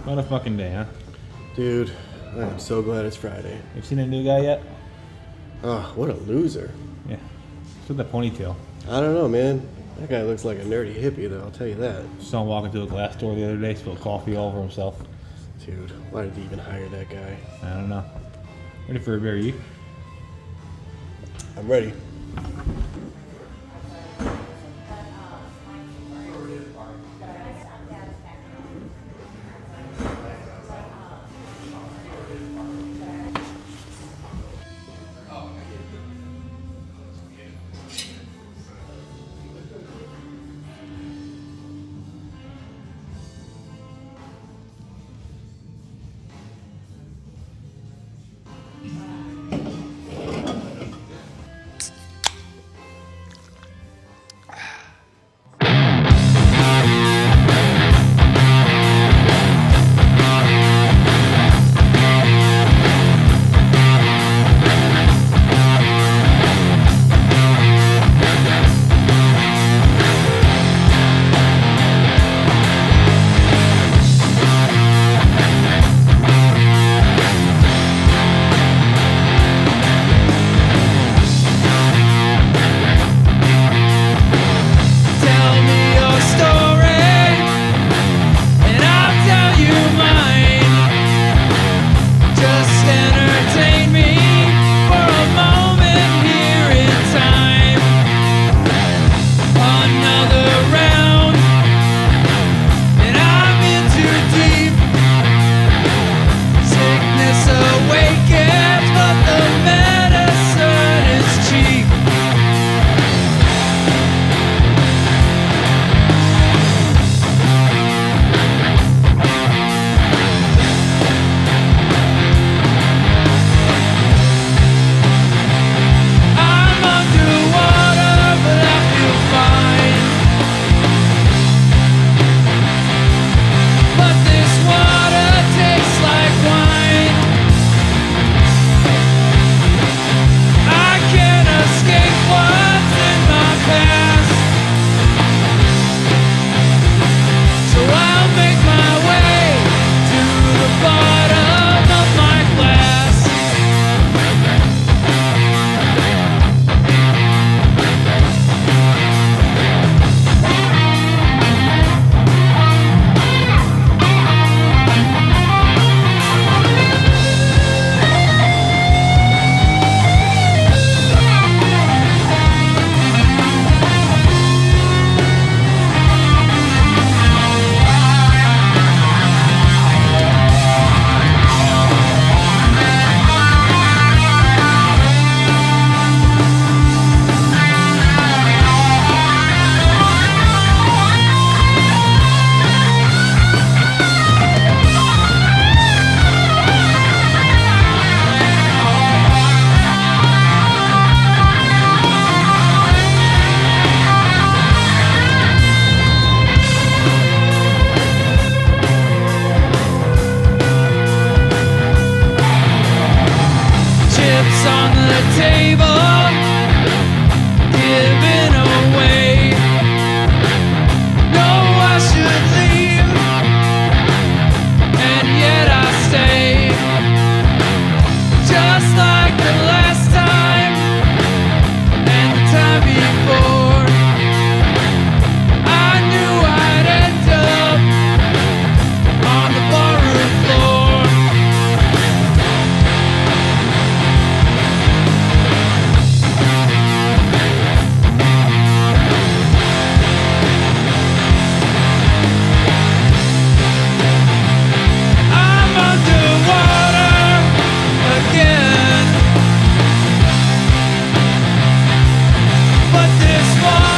What a fucking day, huh? Dude, I am so glad it's Friday. You seen that new guy yet? Oh, what a loser. Yeah. What's with the ponytail? I don't know, man. That guy looks like a nerdy hippie, though, I'll tell you that. Saw him walk into a glass door the other day, spilled coffee all over himself. Dude, why did he even hire that guy? I don't know. Ready for a beer, you? I'm ready. But this one